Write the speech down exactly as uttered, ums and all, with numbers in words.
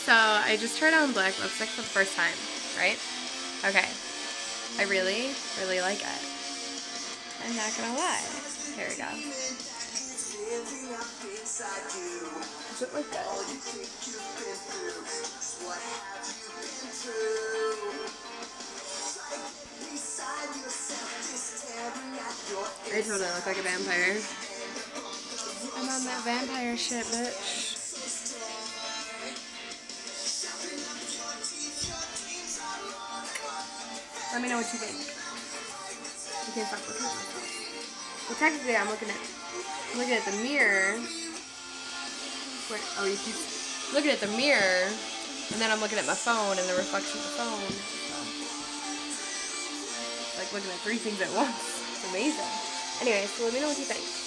So I just tried on black lipstick for the first time, right? Okay. I really, really like it. I'm not gonna lie. Here we go. Does it look good? I totally look like a vampire. I'm on that vampire shit, bitch. Let me know what you think. You can't stop looking at myself. Well, technically, I'm looking at I'm looking at the mirror. Wait, oh, you keep looking at the mirror, and then I'm looking at my phone and the reflection of the phone. So, like looking at three things at once. It's amazing. Anyway, so let me know what you think.